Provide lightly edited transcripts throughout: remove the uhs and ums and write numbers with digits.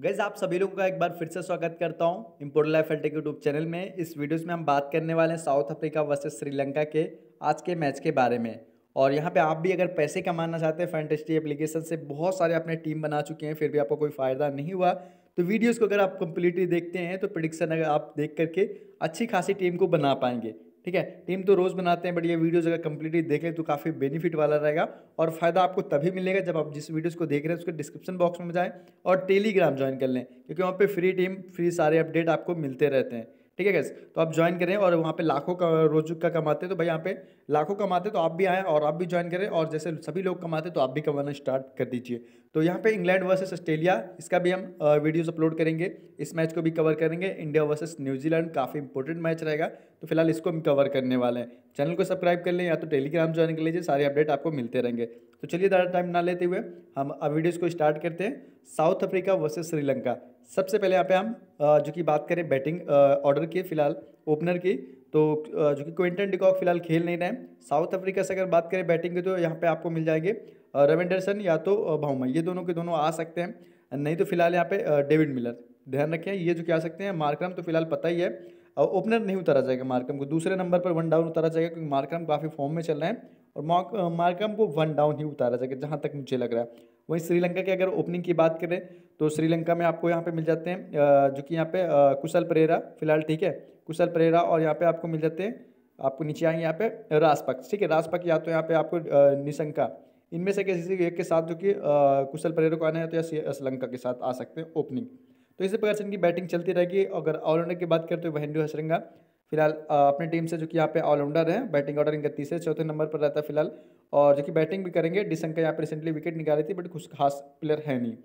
Guys आप सभी लोगों का एक बार फिर से स्वागत करता हूं important life and tech YouTube channel में। इस वीडियोस में हम बात करने वाले हैं साउथ अफ्रीका वर्सेस श्रीलंका के आज के मैच के बारे में। और यहां पे आप भी अगर पैसे कमाना चाहते हैं फैंटेस्टी एप्लीकेशन से, बहुत सारे अपने टीम बना चुके हैं फिर भी आपको कोई फ़ायदा नहीं हुआ, तो वीडियोज़ को अगर आप कंप्लीटली देखते हैं तो प्रिडिक्शन अगर आप देख करके अच्छी खासी टीम को बना पाएंगे। ठीक है, टीम तो रोज़ बनाते हैं बट ये वीडियोज़ अगर कंप्लीटली देख लें तो काफ़ी बेनिफिट वाला रहेगा। और फ़ायदा आपको तभी मिलेगा जब आप जिस वीडियोज़ को देख रहे हैं उसके डिस्क्रिप्शन बॉक्स में जाएँ और टेलीग्राम ज्वाइन कर लें, क्योंकि वहाँ पे फ्री टीम फ्री सारे अपडेट आपको मिलते रहते हैं। ठीक है गैस, तो आप ज्वाइन करें और वहाँ पे लाखों का रोज का कमाते हैं, तो भाई यहाँ पे लाखों कमाते तो आप भी आएँ और आप भी ज्वाइन करें, और जैसे सभी लोग कमाते तो आप भी कमाना स्टार्ट कर दीजिए। तो यहाँ पे इंग्लैंड वर्सेस ऑस्ट्रेलिया, इसका भी हम वीडियोस अपलोड करेंगे, इस मैच को भी कवर करेंगे। इंडिया वर्सेस न्यूजीलैंड काफ़ी इंपॉर्टेंट मैच रहेगा, तो फिलहाल इसको हम कवर करने वाले हैं। चैनल को सब्सक्राइब कर लें या तो टेलीग्राम ज्वाइन कर लीजिए, सारे अपडेट आपको मिलते रहेंगे। तो चलिए ज़्यादा टाइम ना लेते हुए हम अब वीडियोज़ को स्टार्ट करते हैं। South Africa versus Sri Lanka. सबसे पहले यहाँ पे हम जो कि बात करें बैटिंग ऑर्डर की, फिलहाल ओपनर की, तो जो कि क्विंटन डिकॉक फिलहाल खेल नहीं रहे हैं। साउथ अफ्रीका से अगर बात करें बैटिंग की तो यहाँ पे आपको मिल जाएंगे रविंदरसन या तो भाउमा, ये दोनों के दोनों आ सकते हैं। नहीं तो फिलहाल यहाँ पे डेविड मिलर, ध्यान रखें ये जो क्या आ सकते हैं। मार्करम तो फिलहाल पता ही है, ओपनर नहीं उतारा जाएगा मार्करम को, दूसरे नंबर पर वन डाउन उतारा जाएगा क्योंकि मार्करम काफ़ी फॉर्म में चल रहे हैं, और मार्करम को वन डाउन ही उतारा जाएगा जहाँ तक मुझे लग रहा है। वहीं श्रीलंका की अगर ओपनिंग की बात करें तो श्रीलंका में आपको यहाँ पे मिल जाते हैं जो कि यहाँ पे कुशल परेरा फिलहाल, ठीक है, कुशल परेरा, और यहाँ पे आपको मिल जाते हैं, आपको नीचे आएंगे यहाँ पे राजपक्ष, ठीक है, राजपक्ष या तो यहाँ पे आपको निशंका, इनमें से किसी एक के साथ जो कि कुशल परेरा को आना है तो या श्रीलंका के साथ आ सकते हैं ओपनिंग। तो इसी प्रकार से इनकी बैटिंग चलती रहेगी। अगर ऑलराउंडर की बात करें तो महेंद्र हसरंगा फिलहाल अपनी टीम से जो कि यहाँ पे ऑलराउंडर है, बैटिंग ऑर्डर इनका तीसरे चौथे नंबर पर रहता है फिलहाल, और जो कि बैटिंग भी करेंगे। डिसंका यहाँ पे रिसेंटली विकेट निकाली थी बट कुछ खास प्लेयर है नहीं।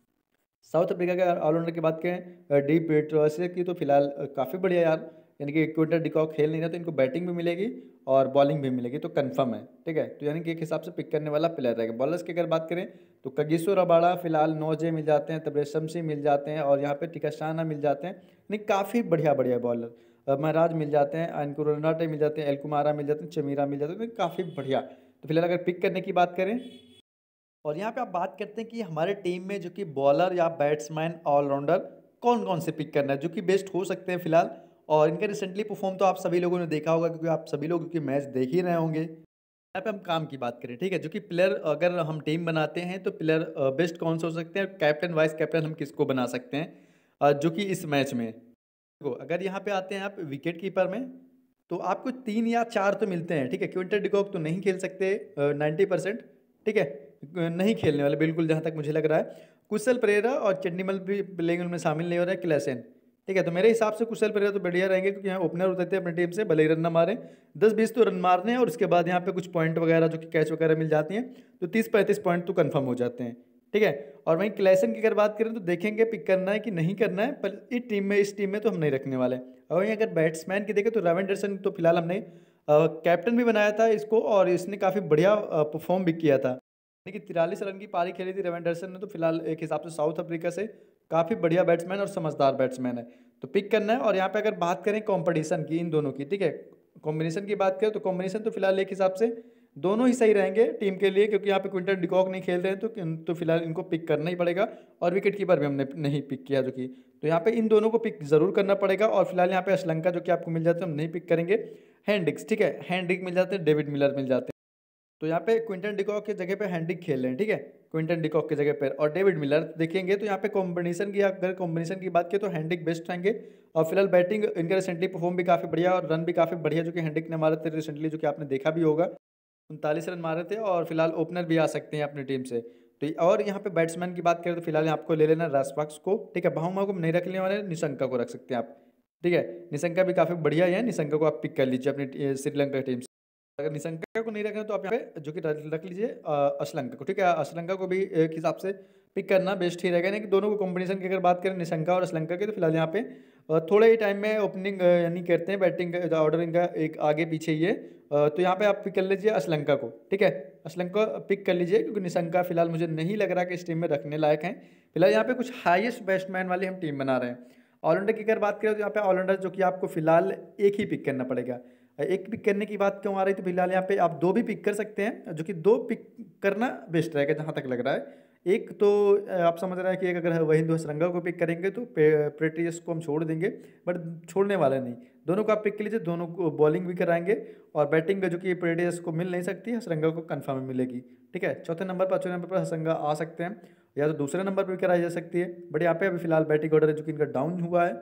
साउथ अफ्रीका के ऑलराउंडर की बात करें डी पेट्रोसिया की, तो फिलहाल काफ़ी बढ़िया यार, यानी कि क्विंटन डिकॉक खेल नहीं रहा तो इनको बैटिंग भी मिलेगी और बॉलिंग भी मिलेगी, तो कंफर्म है। ठीक है, तो यानी कि एक हिसाब से पिक करने वाला प्लेयर रहेगा। बॉलर्स की अगर बात करें तो कगिसो रबाड़ा फिलहाल नौजे मिल जाते हैं, तब्रेशमसी मिल जाते हैं, और यहाँ पे टिकाशाना मिल जाते हैं, यानी काफ़ी बढ़िया बढ़िया बॉलर, महराज मिल जाते हैं, अनकुरनाटे मिल जाते हैं, एलकुमारा मिल जाते हैं, चमीरा मिल जाते हैं, काफ़ी बढ़िया। तो फिलहाल अगर पिक करने की बात करें, और यहाँ पे आप बात करते हैं कि हमारे टीम में जो कि बॉलर या बैट्समैन ऑलराउंडर कौन कौन से पिक करना है जो कि बेस्ट हो सकते हैं फिलहाल। और इनका रिसेंटली परफॉर्म तो आप सभी लोगों ने देखा होगा, क्योंकि आप सभी लोग क्योंकि मैच देख ही रहे होंगे। यहाँ पे हम काम की बात करें, ठीक है, जो कि प्लेयर अगर हम टीम बनाते हैं तो प्लेयर बेस्ट कौन से हो सकते हैं, कैप्टन वाइस कैप्टन हम किसको बना सकते हैं जो कि इस मैच में। देखो अगर यहाँ पे आते हैं आप विकेट कीपर में, तो आपको 3 या 4 तो मिलते हैं। ठीक है, क्विंटन डिकॉक तो नहीं खेल सकते 90%, ठीक है, नहीं खेलने वाले बिल्कुल जहाँ तक मुझे लग रहा है। कुशल परेरा और चंडीमल भी प्लेइंग उनमें शामिल नहीं हो रहा है, क्लेसन। ठीक है, तो मेरे हिसाब से कुशल परेरा तो बढ़िया रहेंगे क्योंकि यहाँ ओपनर उतरते हैं अपनी टीम से, भले ही रन ना मारें, 10-20 तो रन मारने हैं, और उसके बाद यहाँ पे कुछ पॉइंट वगैरह जो कि कैच वगैरह मिल जाती हैं, तो 30-35 पॉइंट तो कन्फर्म हो जाते हैं। ठीक है, और वहीं क्लेसन की अगर बात करें तो देखेंगे पिक करना है कि नहीं करना है, पर इस टीम में तो हम नहीं रखने वाले। और वहीं अगर बैट्समैन की देखें तो रविंदरसन तो फिलहाल हमने कैप्टन भी बनाया था इसको, और इसने काफ़ी बढ़िया परफॉर्म भी किया था, यानी कि 43 रन की पारी खेली थी रविंदरसन ने। तो फिलहाल एक हिसाब से साउथ अफ्रीका से काफ़ी बढ़िया बैट्समैन और समझदार बैट्समैन है, तो पिक करना है। और यहाँ पे अगर बात करें कॉम्पिटिशन की इन दोनों की, ठीक है, कॉम्बिनेशन की बात करें तो कॉम्बिनेशन तो फिलहाल एक हिसाब से दोनों ही सही रहेंगे टीम के लिए, क्योंकि यहाँ पे क्विंटन डिकॉक नहीं खेल रहे हैं, तो फिलहाल इनको पिक करना ही पड़ेगा। और विकेट कीपर भी हमने नहीं पिक किया जो कि, तो यहाँ पे इन दोनों को पिक जरूर करना पड़ेगा। और फिलहाल यहाँ पे श्रीलंका जो कि आपको मिल जाते हैं, हम नहीं पिक करेंगे। हैंड्रिक्स, ठीक है, हैंड्रिक मिल जाते हैं, डेविड मिलर मिल जाते हैं, तो यहाँ पे क्विंटन डिकॉक की जगह पे हैंड्रिक खेल रहे हैं। ठीक है, क्विंटन डिकॉक की जगह पर और डेविड मिलर देखेंगे, तो यहाँ पे कॉम्बिनेशन की अगर कॉम्बिनेशन की बात करें तो हैंड्रिक बेस्ट रहेंगे। और फिलहाल बैटिंग इनका रिसेंटली परफॉर्म भी काफ़ी बढ़िया और रन भी काफ़ी बढ़िया जो कि हैंड्रिक ने मारे थे रिसेंटली, जो कि आपने देखा भी होगा, 39 रन मारे थे। और फिलहाल ओपनर भी आ सकते हैं अपनी टीम से। तो और यहाँ पे बैट्समैन की बात करें तो फिलहाल आपको ले लेना राजपक्ष को, ठीक है, भाउमा को नहीं रखने वाले, निशंका को रख सकते हैं आप। ठीक है, निशंका भी काफ़ी बढ़िया है, निशंका को आप पिक कर लीजिए अपनी श्रीलंका टीम से। अगर निशंका को नहीं रखना तो आप यहाँ पे जो कि रख लीजिए अश्लंका को। ठीक है, अश्लंका को भी एक हिसाब से पिक करना बेस्ट ही रहेगा, नहीं कि दोनों को कॉम्बिनेशन की अगर बात करें निशंका और अश्लंका की, तो फिलहाल यहाँ पे थोड़े ही टाइम में ओपनिंग यानी करते हैं, बैटिंग ऑर्डर इनका एक आगे पीछे ही है। तो यहाँ पे आप पिक कर लीजिए अश्लंका को। ठीक है, अश्लंका पिक कर लीजिए क्योंकि निशंका फिलहाल मुझे नहीं लग रहा कि इस टीम में रखने लायक हैं। फिलहाल यहाँ पे कुछ हाईएस्ट बैट्समैन वाली हम टीम बना रहे हैं। ऑलराउंडर की अगर बात करें तो यहाँ पे ऑलराउंडर जो कि आपको फिलहाल एक ही पिक करना पड़ेगा। एक पिक करने की बात क्यों आ रही, तो फिलहाल यहाँ पे आप 2 भी पिक कर सकते हैं, जो कि 2 पिक करना बेस्ट रहेगा जहाँ तक लग रहा है। एक तो आप समझ रहे हैं कि एक अगर वहिंदु हसरंगा को पिक करेंगे तो प्रेटियस को हम छोड़ देंगे, बट छोड़ने वाले नहीं, दोनों को आप पिक के लीजिए, दोनों को बॉलिंग भी कराएंगे और बैटिंग का जो कि प्रेटियस को मिल नहीं सकती, हसरंगा को कन्फर्म मिलेगी। ठीक है, चौथे नंबर पर 5वें नंबर पर हसरंगा आ सकते हैं, या तो दूसरे नंबर पर भी कराई जा सकती है, बट यहाँ पे अभी फिलहाल बैटिंग ऑर्डर है जो कि इनका डाउन हुआ है।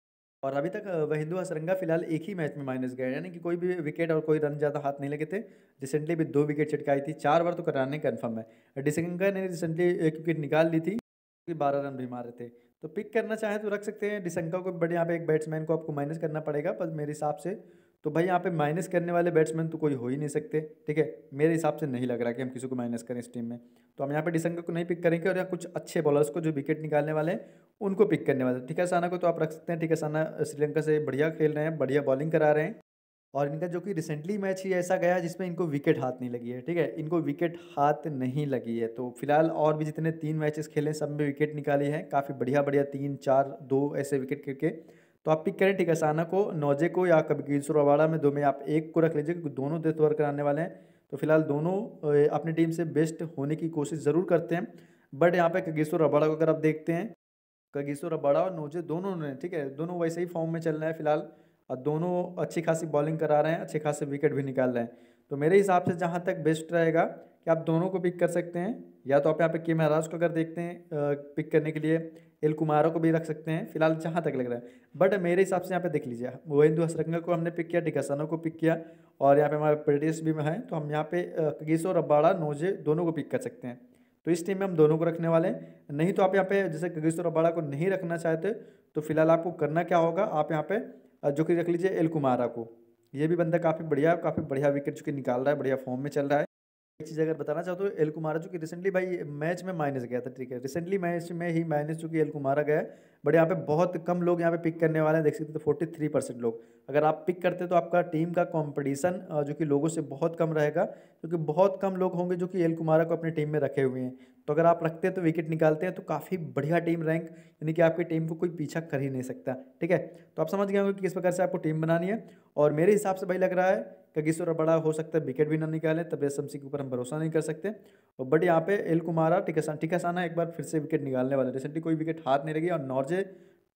और अभी तक वहिंदु हसरंगा फिलहाल एक ही मैच में माइनस गए, यानी कि कोई भी विकेट और कोई रन ज़्यादा हाथ नहीं लगे थे। रिसेंटली भी 2 विकेट चटकाई थी, 4 बार तो कराने कन्फर्म है। डिसंगा ने रिसेंटली 1 विकेट निकाल ली थी, 12 रन भी मारे थे। तो पिक करना चाहें तो रख सकते हैं डिसंगा को, बट यहाँ पे एक बैट्समैन को आपको माइनस करना पड़ेगा, पर मेरे हिसाब से तो भाई यहाँ पे माइनस करने वाले बैट्समैन तो कोई हो ही नहीं सकते। ठीक है, मेरे हिसाब से नहीं लग रहा कि हम किसी को माइनस करें इस टीम में। तो हम यहाँ पे डिसंगा को नहीं पिक करेंगे, और यहाँ कुछ अच्छे बॉलर्स को जो विकेट निकालने वाले हैं उनको पिक करने वाले। ठिकासाना को तो आप रख सकते हैं, ठिकासाना श्रीलंका से बढ़िया खेल रहे हैं, बढ़िया बॉलिंग करा रहे हैं, और इनका जो कि रिसेंटली मैच ही ऐसा गया जिसमें इनको विकेट हाथ नहीं लगी है। ठीक है, इनको विकेट हाथ नहीं लगी है। तो फिलहाल और भी जितने 3 मैचेस खेले सब में विकेट निकाली है, काफ़ी बढ़िया बढ़िया 3, 4, 2 ऐसे विकेट करके। तो आप पिक करें ठिकासाना को, नौजे को, या कभी गिलसुर रबाड़ा में 2 में आप एक को रख लीजिए, क्योंकि दोनों डेथ ओवर कराने वाले हैं। तो फिलहाल दोनों अपनी टीम से बेस्ट होने की कोशिश ज़रूर करते हैं, बट यहाँ पे कगिसो रबाड़ा को अगर आप देखते हैं, कगिसो रबाड़ा और नोजे दोनों ने, ठीक है, दोनों वैसे ही फॉर्म में चल रहे हैं फिलहाल, और दोनों अच्छी खासी बॉलिंग करा रहे हैं, अच्छे खासे विकेट भी निकाल रहे हैं। तो मेरे हिसाब से जहाँ तक बेस्ट रहेगा कि आप दोनों को पिक कर सकते हैं, या तो आप यहाँ पे के महाराज को अगर देखते हैं पिक करने के लिए, एल कुमारो को भी रख सकते हैं फिलहाल जहाँ तक लग रहा है। बट मेरे हिसाब से यहाँ पे देख लीजिए, वहिंदु हसरंगा को हमने पिक किया, टिकासानो को पिक किया, और यहाँ पे हमारे प्रेटिस भी हैं, तो हम यहाँ पे कगिसो रबाड़ा नोजे दोनों को पिक कर सकते हैं। तो इस टीम में हम दोनों को रखने वाले हैं। नहीं तो आप यहाँ पे जैसे कगिसो रबाड़ा को नहीं रखना चाहते, तो फिलहाल आपको करना क्या होगा, आप यहाँ पे जो कि रख लीजिए एल कुमारा को। ये भी बंदा काफ़ी बढ़िया विकेट जो कि निकाल रहा है, बढ़िया फॉर्म में चल रहा है। एक चीज़ अगर बताना चाहते हो, एल कुमारा जो कि रिसेंटली भाई मैच में माइनस गया था, ठीक है, रिसेंटली मैच में ही माइनस जो कि एल कुमारा गया है, बट यहाँ पे बहुत कम लोग यहाँ पे पिक करने वाले हैं, देख सकते हो 43% लोग। अगर आप पिक करते तो आपका टीम का कंपटीशन जो कि लोगों से बहुत कम रहेगा, क्योंकि बहुत कम लोग होंगे जो कि एल कुमारा को अपनी टीम में रखे हुए हैं। तो अगर आप रखते हैं तो विकेट निकालते हैं तो काफ़ी बढ़िया टीम रैंक, यानी कि आपकी टीम को कोई पीछा कर ही नहीं सकता। ठीक है, तो आप समझ गए होंगे कि किस प्रकार से आपको टीम बनानी है। और मेरे हिसाब से भाई लग रहा है कगिसो रबाड़ा हो सकता है विकेट भी ना निकाले, तब शमसी के ऊपर हम भरोसा नहीं कर सकते। और बट यहाँ पे एल कुमारा टिकासाना एक बार फिर से विकेट निकालने वाले, रिसेंटली कोई विकेट हाथ नहीं लगी, और नॉर्जे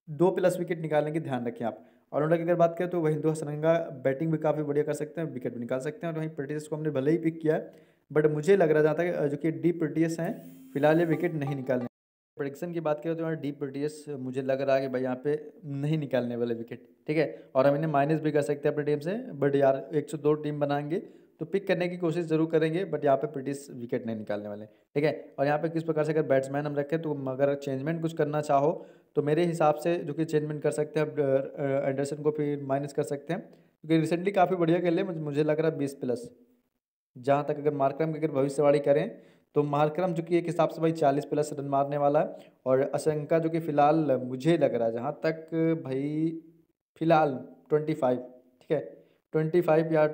2+ विकेट निकालने की ध्यान रखें आप। और उनका अगर बात करें तो वहिंदु हसरंगा बैटिंग भी काफ़ी बढ़िया कर सकते हैं, विकेट भी निकाल सकते हैं। और वहीं प्रेटियस को हमने भले ही पिक किया है, बट मुझे लग रहा था जो कि डी प्रेटियस हैं फिलहाल ये विकेट नहीं निकालने। प्रेडिक्शन की बात करें तो डी प्रेटियस मुझे लग रहा है कि भाई यहाँ पे नहीं निकालने वाले विकेट। ठीक है, और हम इन्हें माइनस भी कर सकते हैं अपनी टीम से, बट यार 102 टीम बनाएंगे तो पिक करने की कोशिश जरूर करेंगे, बट यहाँ पे प्रेटिस विकेट नहीं निकालने वाले। ठीक है, और यहाँ पे किस प्रकार से अगर बैट्समैन हम रखें, तो अगर चेंजमेंट कुछ करना चाहो तो मेरे हिसाब से जो कि चेंजमेंट कर सकते हैं, एंडरसन को फिर माइनस कर सकते हैं, क्योंकि रिसेंटली काफ़ी बढ़िया खेले, मुझे लग रहा है 20+। जहाँ तक अगर मार्करम की अगर भविष्यवाणी करें तो मार्करम जो कि एक हिसाब से भाई 40+ रन मारने वाला है, और अशंका जो कि फिलहाल मुझे लग रहा है जहाँ तक भाई फिलहाल 25, ठीक है, 25 या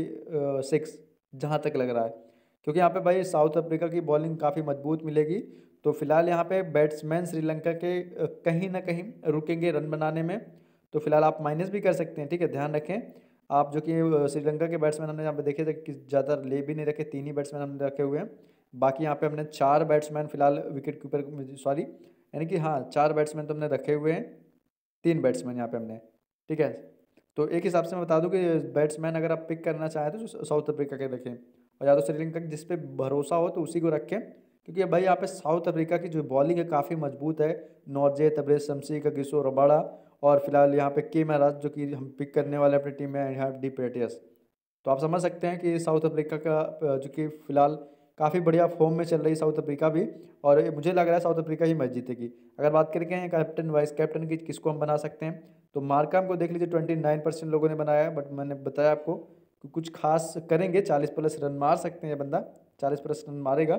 26 जहाँ तक लग रहा है, क्योंकि यहाँ पे भाई साउथ अफ्रीका की बॉलिंग काफ़ी मजबूत मिलेगी। तो फिलहाल यहाँ पे बैट्समैन श्रीलंका के कहीं ना कहीं रुकेंगे रन बनाने में, तो फिलहाल आप माइनस भी कर सकते हैं। ठीक है, ध्यान रखें आप जो कि श्रीलंका के बैट्समैन हमने यहाँ पे देखे थे कि ज़्यादा ले भी नहीं रखे, 3 ही बैट्समैन हमने रखे हुए हैं। बाकी यहाँ पे हमने 4 बैट्समैन फिलहाल विकेट कीपर, सॉरी, यानी कि हाँ 4 बैट्समैन तो हमने रखे हुए हैं, 3 बैट्समैन यहाँ पे हमने। ठीक है, तो एक हिसाब से मैं बता दूं कि बैट्समैन अगर आप पिक करना चाहें तो साउथ अफ्रीका के रखें, और या तो श्रीलंका जिस पे भरोसा हो तो उसी को रखें, क्योंकि भाई यहाँ पे साउथ अफ्रीका की जो बॉलिंग है काफ़ी मजबूत है। Nortje, Tabraiz Shamsi, Kagiso Rabada, और फिलहाल यहाँ पे के महाराज जो कि हम पिक करने वाले अपनी टीम में यहाँ डी प्रेटियस। तो आप समझ सकते हैं कि साउथ अफ्रीका का जो कि फिलहाल काफ़ी बढ़िया फॉर्म में चल रही है साउथ अफ्रीका भी, और मुझे लग रहा है साउथ अफ्रीका ही मैच जीतेगी। अगर बात करें कैप्टन वाइस कैप्टन की किसको हम बना सकते हैं, तो मार्कम को देख लीजिए 29% लोगों ने बनाया है, बट मैंने बताया आपको कि कुछ खास करेंगे, 40+ रन मार सकते हैं ये बंदा, 40+ रन मारेगा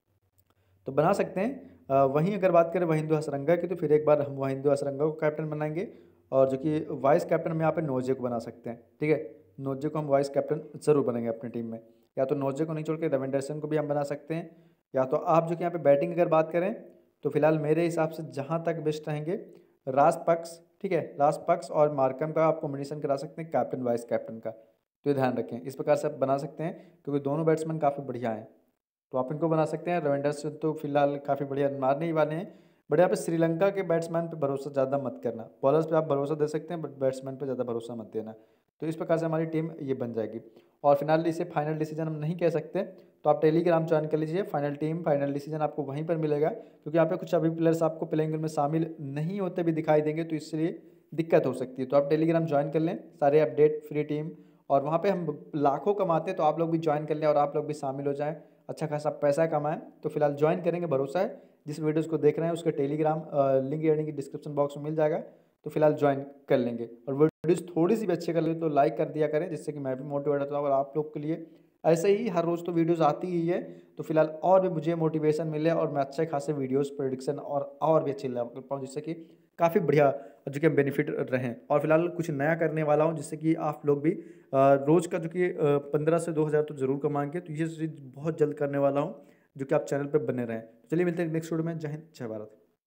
तो बना सकते हैं। वहीं अगर बात करें वहिंदु हसरंगा की, तो फिर एक बार हम वहिंदु हसरंगा को कैप्टन बनाएंगे, और जो कि वाइस कैप्टन हम यहाँ पे नोजे को बना सकते हैं। ठीक है, नोजे को हम वाइस कैप्टन जरूर बनेंगे अपनी टीम में, या तो नोजे को नहीं छोड़ के रविंदर को भी हम बना सकते हैं, या तो आप जो कि यहाँ पे बैटिंग अगर बात करें तो फिलहाल मेरे हिसाब से जहाँ तक बेस्ट रहेंगे राजपक्ष। ठीक है, राजपक्ष और मार्कम का आप कॉम्बिनेशन करा सकते हैं कैप्टन वाइस कैप्टन का, तो ये ध्यान रखें, इस प्रकार से आप बना सकते हैं, क्योंकि दोनों बैट्समैन काफ़ी बढ़िया हैं। तो आप इनको बना सकते हैं। रविंद्र तो फिलहाल काफ़ी बढ़िया मारने ही वाले हैं, बट यहाँ पे श्रीलंका के बैट्समैन पे भरोसा ज़्यादा मत करना। बॉलर्स पे आप भरोसा दे सकते हैं, बट बैट्समैन पे ज़्यादा भरोसा मत देना। तो इस प्रकार से हमारी टीम ये बन जाएगी। और फिलहाल इसे फाइनल डिसीजन हम नहीं कह सकते, तो आप टेलीग्राम ज्वाइन कर लीजिए। फाइनल टीम, फाइनल डिसीजन आपको वहीं पर मिलेगा, क्योंकि यहाँ पे कुछ अभी प्लेयर्स आपको प्लेइंग में शामिल नहीं होते भी दिखाई देंगे, तो इसलिए दिक्कत हो सकती है। तो आप टेलीग्राम ज्वाइन कर लें, सारे अपडेट, फ्री टीम, और वहाँ पे हम लाखों कमाते हैं, तो आप लोग भी ज्वाइन कर लें और आप लोग भी शामिल हो जाएं, अच्छा खासा पैसा कमाएं। तो फिलहाल ज्वाइन करेंगे, भरोसा है। जिस वीडियोस को देख रहे हैं उसका टेलीग्राम लिंक यानी कि डिस्क्रिप्शन बॉक्स में मिल जाएगा, तो फिलहाल ज्वाइन कर लेंगे। और वीडियोस थोड़ी सी भी अच्छी कर ले तो लाइक कर दिया करें, जिससे कि मैं भी मोटिवेट होता हूँ और आप लोग के लिए ऐसे ही हर रोज़ तो वीडियोस आती ही है। तो फिलहाल और भी मुझे मोटिवेशन मिले और मैं अच्छे खासे वीडियोस प्रेडिक्शन और भी अच्छे ला पाऊँ, जिससे कि काफ़ी बढ़िया जो कि बेनिफिट रहें। और फिलहाल कुछ नया करने वाला हूँ, जिससे कि आप लोग भी रोज़ का जो कि 15 से 2000 तो ज़रूर कमाएंगे। तो ये चीज़ बहुत जल्द करने वाला हूँ, जो कि आप चैनल पर बने रहें। चलिए मिलते हैं नेक्स्ट वीडियो में। जय हिंद, जय भारत।